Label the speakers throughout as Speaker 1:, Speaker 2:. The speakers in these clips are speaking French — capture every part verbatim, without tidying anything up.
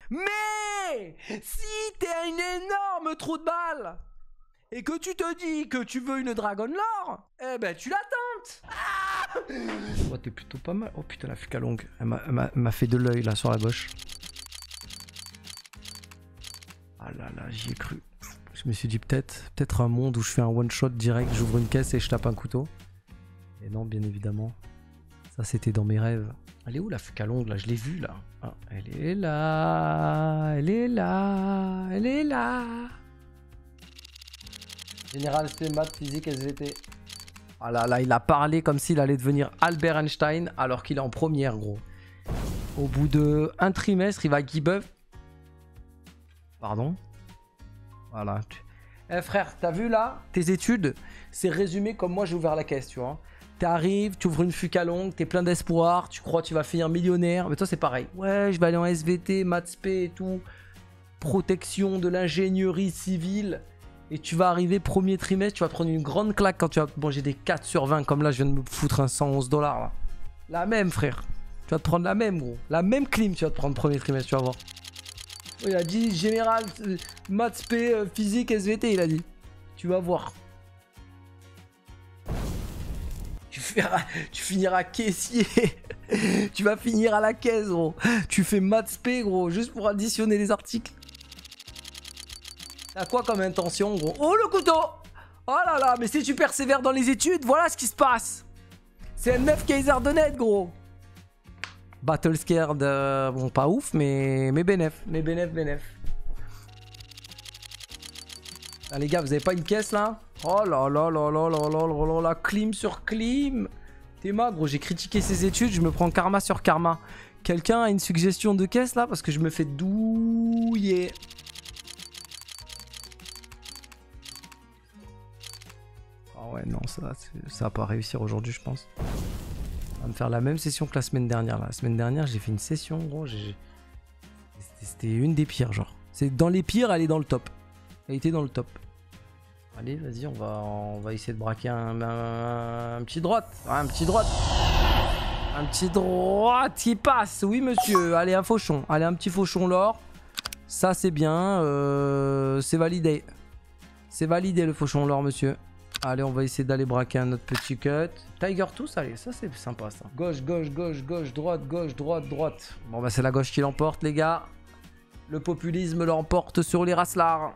Speaker 1: Mais si t'es un énorme trou de balle et que tu te dis que tu veux une Dragon Lore, eh ben tu la tentes. Ah oh, t'es plutôt pas mal. Oh putain, la fuka longue. Elle m'a fait de l'œil là sur la gauche. Ah là là, j'y ai cru. Je me suis dit peut-être peut-être un monde où je fais un one shot direct, j'ouvre une caisse et je tape un couteau. Et non, bien évidemment. Ça c'était dans mes rêves. Elle est où la fuka longue là? Je l'ai vue là. Ah, elle est là. Elle est là. Elle est là. Général S P, maths, physique, S V T. Ah là là, il a parlé comme s'il allait devenir Albert Einstein alors qu'il est en première, gros. Au bout de un trimestre, il va give up. Pardon. Voilà. Eh frère, t'as vu là? Tes études, c'est résumé comme moi j'ai ouvert la caisse, tu vois. T'arrives, tu ouvres une fuka longue, t'es plein d'espoir, tu crois que tu vas finir millionnaire. Mais toi, c'est pareil. Ouais, je vais aller en S V T, maths P et tout. Protection de l'ingénierie civile. Et tu vas arriver premier trimestre, tu vas te prendre une grande claque quand tu vas manger des quatre sur vingt. Comme là, je viens de me foutre un cent onze dollars là. La même, frère. Tu vas te prendre la même, gros. La même clim, tu vas te prendre premier trimestre, tu vas voir. Il a dit général, euh, maths P, euh, physique, S V T, il a dit. Tu vas voir. Tu, feras, tu finiras caissier. Tu vas finir à la caisse, gros. Tu fais maths P, gros, juste pour additionner les articles. T'as quoi comme intention, gros? Oh, le couteau! Oh là là, mais si tu persévères dans les études, voilà ce qui se passe. C'est un neuf Kaiser de net, gros. Battle Scared, euh, bon, pas ouf, mais, mais bénef. Mais bénef, bénef. Ah, les gars, vous avez pas une caisse, là? Oh là là là là là là là là là, clim sur clim. Théma, gros, j'ai critiqué ses études, je me prends karma sur karma. Quelqu'un a une suggestion de caisse, là? Parce que je me fais douiller. Oh ouais, non, ça, ça va pas réussir aujourd'hui, je pense. On va me faire la même session que la semaine dernière. Là. La semaine dernière, j'ai fait une session, gros. C'était une des pires, genre. C'est dans les pires, elle est dans le top. Elle était dans le top. Allez, vas-y, on va, on va essayer de braquer un, un, un petit droite. Un petit droite. Un petit droite qui passe. Oui, monsieur. Allez, un fauchon. Allez, un petit fauchon l'or. Ça, c'est bien. Euh, c'est validé. C'est validé, le fauchon l'or, monsieur. Allez, on va essayer d'aller braquer un autre petit cut. Tiger tous, allez, ça c'est sympa ça. Gauche, gauche, gauche, gauche, droite, gauche, droite, droite. Bon bah c'est la gauche qui l'emporte les gars. Le populisme l'emporte sur les raslards.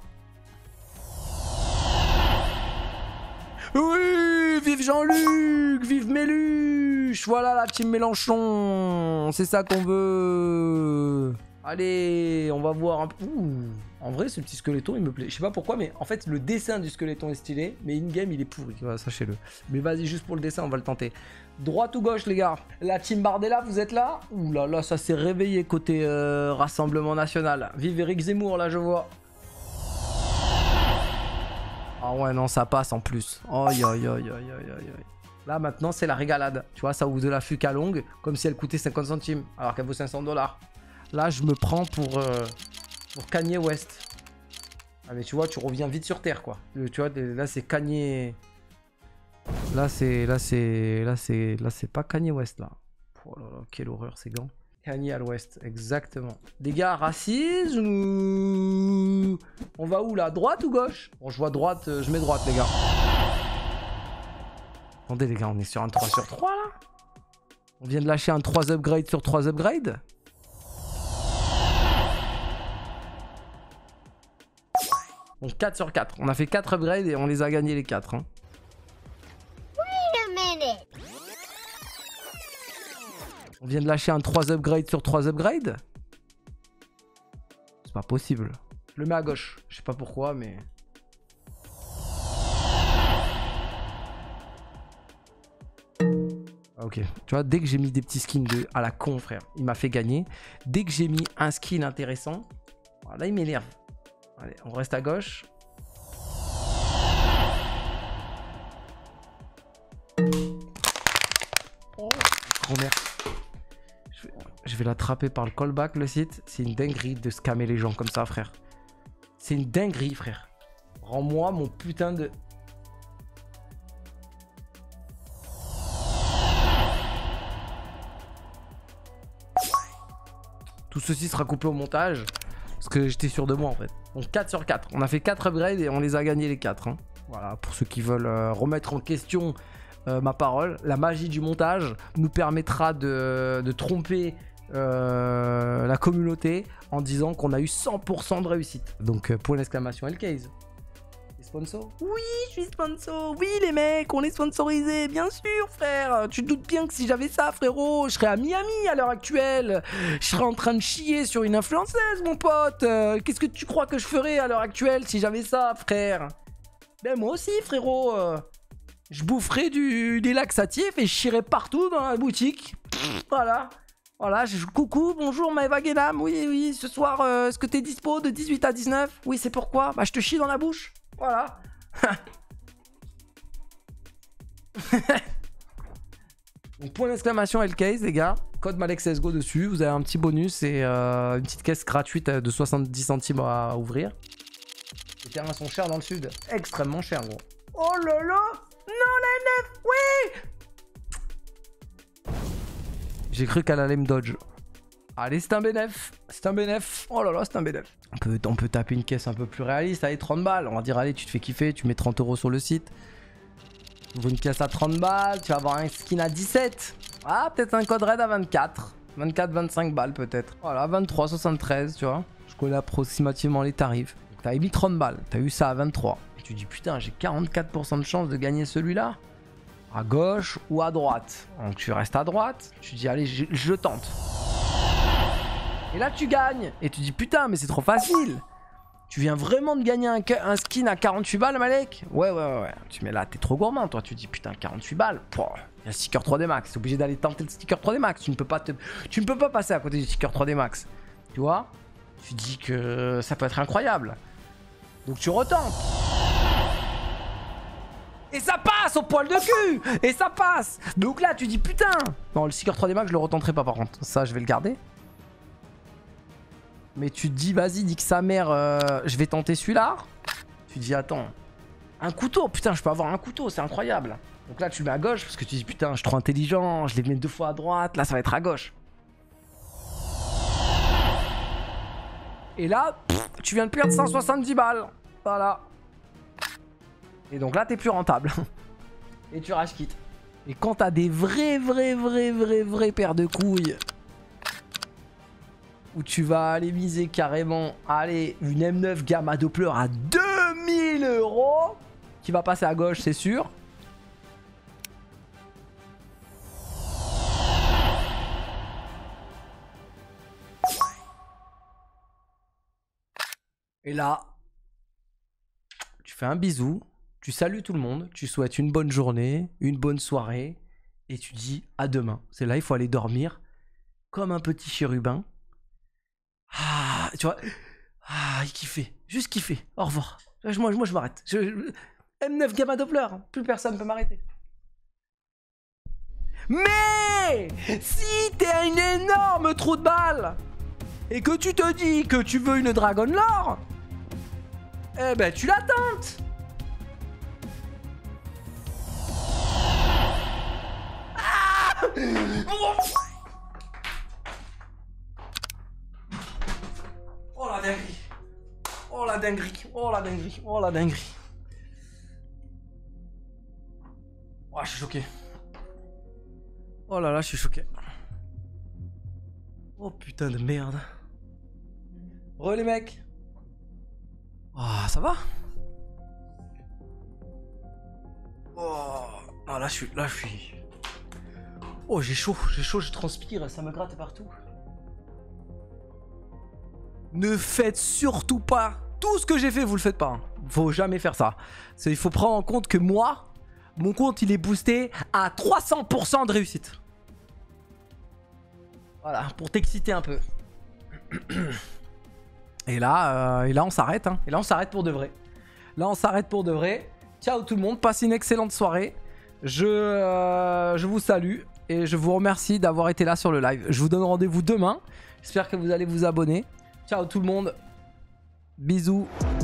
Speaker 1: Oui, vive Jean-Luc, vive Méluche. Voilà la team Mélenchon. C'est ça qu'on veut. Allez, on va voir un peu. Ouh. En vrai, ce petit squeletton, il me plaît. Je sais pas pourquoi, mais en fait, le dessin du squeletton est stylé, mais in-game, il est pourri. Voilà, sachez-le. Mais vas-y, juste pour le dessin, on va le tenter. Droite ou gauche, les gars? La team Bardella, vous êtes là? Ouh là là, ça s'est réveillé côté euh, Rassemblement National. Vive Éric Zemmour, là, je vois. Ah ouais, non, ça passe en plus. Aïe, aïe, aïe, aïe, aïe, aïe. Là, maintenant, c'est la régalade. Tu vois, ça ouvre de la fuka longue, comme si elle coûtait cinquante centimes, alors qu'elle vaut cinq cents dollars. Là, je me prends pour... Euh... Pour Kanye West. Ah mais tu vois, tu reviens vite sur terre quoi. Le, tu vois, là c'est Kanye. Là c'est, là c'est, là c'est, là c'est pas Kanye West là. Oh là là, quelle horreur ces gants. Kanye à l'ouest, exactement. Dégâts racisme ou... On va où là? Droite ou gauche? Bon, je vois droite, euh, je mets droite les gars. Attendez les gars, on est sur un trois sur trois là. On vient de lâcher un trois upgrade sur trois upgrades. Donc quatre sur quatre. On a fait quatre upgrades et on les a gagnés les quatre. Hein. On vient de lâcher un trois upgrades sur trois upgrades. C'est pas possible. Je le mets à gauche. Je sais pas pourquoi, mais... Ok. Tu vois, dès que j'ai mis des petits skins de... à la con, frère, il m'a fait gagner. Dès que j'ai mis un skin intéressant, là, il m'énerve. Allez, on reste à gauche. Oh, grand-mère. Je vais, je vais l'attraper par le callback, le site. C'est une dinguerie de scammer les gens comme ça, frère. C'est une dinguerie, frère. Rends-moi mon putain de... Tout ceci sera coupé au montage. Parce que j'étais sûr de moi en fait. Donc quatre sur quatre. On a fait quatre upgrades et on les a gagnés les quatre. Hein. Voilà, pour ceux qui veulent euh, remettre en question euh, ma parole. La magie du montage nous permettra de, de tromper euh, la communauté en disant qu'on a eu cent pour cent de réussite. Donc euh, point d'exclamation L-Case. Sponsor? Oui, je suis sponsor. Oui, les mecs, on est sponsorisés, bien sûr, frère. Tu te doutes bien que si j'avais ça, frérot, je serais à Miami à l'heure actuelle. Je serais en train de chier sur une influenceuse, mon pote. Euh, Qu'est-ce que tu crois que je ferais à l'heure actuelle si j'avais ça, frère? Ben moi aussi, frérot. Euh, je boufferais du, des laxatifs et je chierais partout dans la boutique. Voilà. Voilà, je... coucou, bonjour Maëva Guénam. Oui, oui, ce soir, euh, est-ce que t'es dispo de dix-huit à dix-neuf? Oui, c'est pourquoi? Bah, je te chie dans la bouche. Voilà. Donc, point d'exclamation L-Case, les gars. Code MalexCSGO dessus. Vous avez un petit bonus et euh, une petite caisse gratuite de soixante-dix centimes à ouvrir. Les terrains sont chers dans le sud. Extrêmement chers, gros. Oh là là. Non, la neuf. Oui. J'ai cru qu'elle allait me dodge. Allez, c'est un bénéf. C'est un bénéf. Oh là là, c'est un bénéf. On peut, on peut taper une caisse un peu plus réaliste. Allez, trente balles. On va dire, allez, tu te fais kiffer. Tu mets trente euros sur le site. Tu ouvres une caisse à trente balles. Tu vas avoir un skin à dix-sept. Ah, peut-être un code raid à vingt-quatre. vingt-quatre, vingt-cinq balles, peut-être. Voilà, vingt-trois, soixante-treize, tu vois. Je connais approximativement les tarifs. Donc, t'as mis trente balles. T'as eu ça à vingt-trois. Et tu dis, putain, j'ai quarante-quatre pour cent de chance de gagner celui-là. À gauche ou à droite. Donc, tu restes à droite. Tu dis, allez, je, je tente. Et là, tu gagnes. Et tu dis, putain, mais c'est trop facile. Tu viens vraiment de gagner un, un skin à quarante-huit balles, Malek? Ouais, ouais, ouais, ouais. Tu mets là, t'es trop gourmand, toi. Tu dis, putain, quarante-huit balles. Il y a le sticker trois D Max. T'es obligé d'aller tenter le sticker trois D Max. Tu ne peux pas te... tu ne peux pas passer à côté du sticker trois D Max. Tu vois? Tu dis que ça peut être incroyable. Donc, tu retentes. Et ça passe au poil de cul. Et ça passe. Donc là, tu dis, putain. Non, le sticker trois D Max, je le retenterai pas, par contre. Ça, je vais le garder. Mais tu te dis, vas-y, nique sa mère, euh, je vais tenter celui-là. Tu te dis, attends, un couteau, putain, je peux avoir un couteau, c'est incroyable. Donc là, tu le mets à gauche parce que tu dis, putain, je suis trop intelligent, je les mets deux fois à droite, là, ça va être à gauche. Et là, pff, tu viens de perdre cent soixante-dix balles. Voilà. Et donc là, t'es plus rentable. Et tu rage quitte. Et quand t'as des vrais, vrais, vrais, vrais, vrais paires de couilles, où tu vas aller miser carrément, allez, une M neuf Gamma Doppler à deux mille euros, qui va passer à gauche, c'est sûr. Et là, tu fais un bisou, tu salues tout le monde, tu souhaites une bonne journée, une bonne soirée, et tu dis à demain. C'est là, il faut aller dormir comme un petit chérubin. Ah, tu vois, ah, il kiffait, juste kiffé. Au revoir. Moi, moi je m'arrête. M neuf Gamma Doppler, plus personne ne peut m'arrêter. Mais si t'es un énorme trou de balle et que tu te dis que tu veux une Dragon Lore, eh ben tu la tentes. Ah oh la dinguerie. Oh la dinguerie. Oh la dinguerie. Oh la dinguerie. Oh, je suis choqué. Oh là là, je suis choqué. Oh putain de merde. Re les mecs. Oh, ça va? Oh, ah, là je suis... Là je suis... Oh j'ai chaud, j'ai chaud, je transpire, ça me gratte partout. Ne faites surtout pas tout ce que j'ai fait, vous le faites pas. Hein. Faut jamais faire ça. Il faut prendre en compte que moi, mon compte il est boosté à trois cents pour cent de réussite. Voilà, pour t'exciter un peu. Et là, euh, et là on s'arrête. Hein. Et là on s'arrête pour de vrai. Là on s'arrête pour de vrai. Ciao tout le monde, passez une excellente soirée. Je, euh, je vous salue et je vous remercie d'avoir été là sur le live. Je vous donne rendez-vous demain. J'espère que vous allez vous abonner. Ciao tout le monde. Bisous.